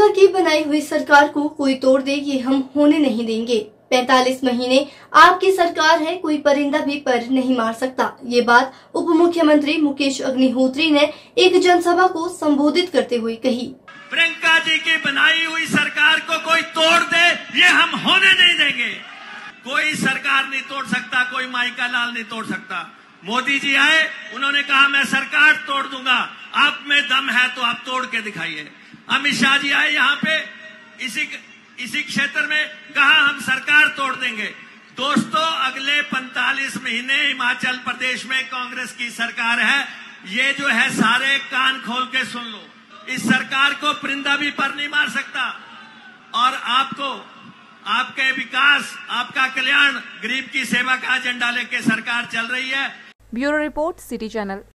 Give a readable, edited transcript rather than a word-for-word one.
प्रियंका की बनाई हुई सरकार को कोई तोड़ दे, ये हम होने नहीं देंगे। 45 महीने आपकी सरकार है, कोई परिंदा भी पर नहीं मार सकता। ये बात उप मुख्यमंत्री मुकेश अग्निहोत्री ने एक जनसभा को संबोधित करते हुए कही। प्रियंका जी की बनाई हुई सरकार को कोई तोड़ दे, ये हम होने नहीं देंगे। कोई सरकार नहीं तोड़ सकता, कोई माइका लाल नहीं तोड़ सकता। मोदी जी आए, उन्होंने कहा मैं सरकार तोड़ दूंगा, आप में दम है तो आप तोड़ के दिखाइए। अमित शाह जी आए यहाँ पे, इसी क्षेत्र में कहा हम सरकार तोड़ देंगे। दोस्तों, अगले 45 महीने हिमाचल प्रदेश में कांग्रेस की सरकार है। ये जो है सारे कान खोल के सुन लो, इस सरकार को परिंदा भी पर नहीं मार सकता। और आपको आपके विकास, आपका कल्याण, गरीब की सेवा का एजेंडा लेके सरकार चल रही है। Bureau report, city channel.